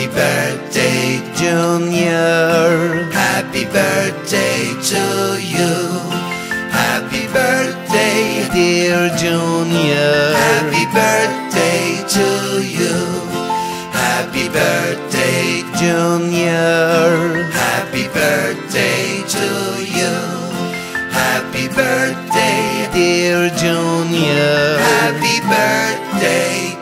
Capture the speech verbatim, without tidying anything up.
Happy birthday, Junior. happy birthday to you. Happy birthday, Dear Junior. happy birthday to you. Happy birthday, Junior. happy birthday to you. Happy birthday, Dear Junior. happy birthday